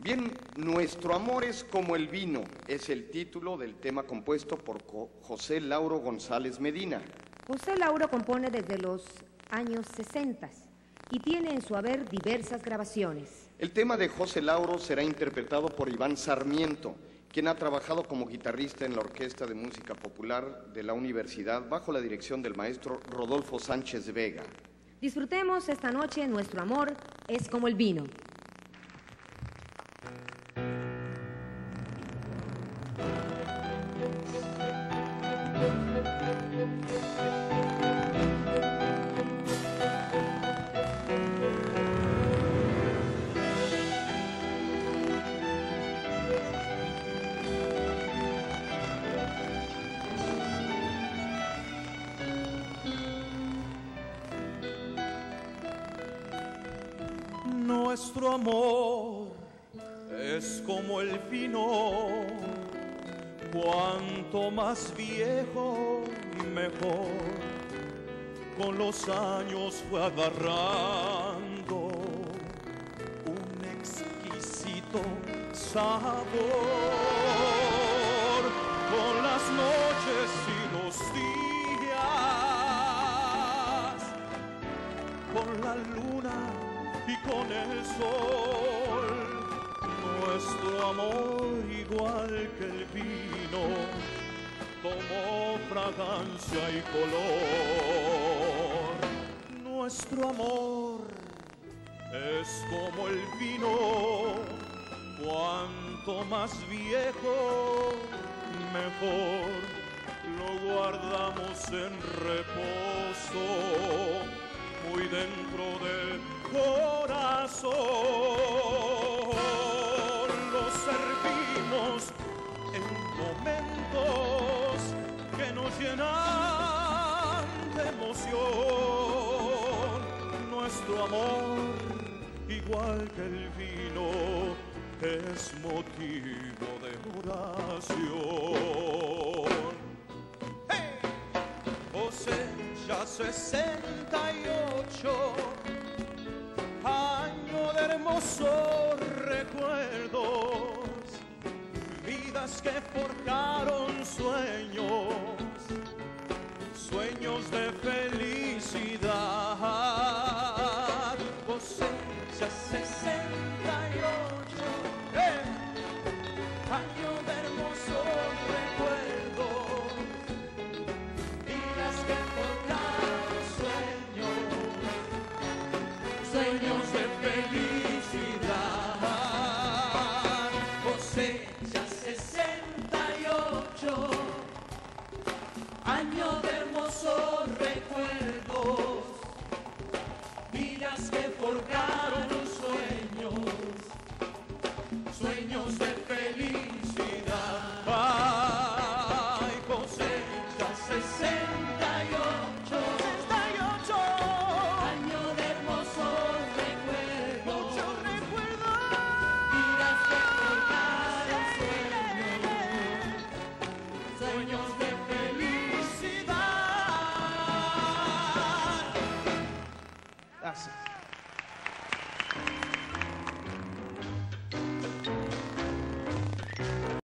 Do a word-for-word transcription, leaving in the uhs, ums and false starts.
Bien, Nuestro amor es como el vino, es el título del tema compuesto por José Lauro González Medina. José Lauro compone desde los años sesenta y tiene en su haber diversas grabaciones. El tema de José Lauro será interpretado por Iván Sarmiento, quien ha trabajado como guitarrista en la Orquesta de Música Popular de la Universidad bajo la dirección del maestro Rodolfo Sánchez Vega. Disfrutemos esta noche Nuestro amor es como el vino. Nuestro amor es como el vino, cuanto más viejo y mejor, con los años fue agarrando un exquisito sabor, con las noches y los días, con la luna y con el sol. Nuestro amor, igual que el vino, tomó fragancia y color. Nuestro amor es como el vino, cuanto más viejo, mejor. Lo guardamos en reposo, muy dentro del corazón. Lo servimos en momentos que nos llenan de emoción. Nuestro amor, igual que el vino, es motivo de oración. ¡Hey! José ya sesenta y ocho, año de hermosos recuerdos, vidas que forjaron sueños, sueños de felicidad. José ya sesenta y ocho, ¡eh! Año de hermosos recuerdos, vidas que forjaron sueños, sueños de felicidad. Cosecha sesenta y ocho, año de hermosos recuerdos, vidas que forjaron sueños, sueños de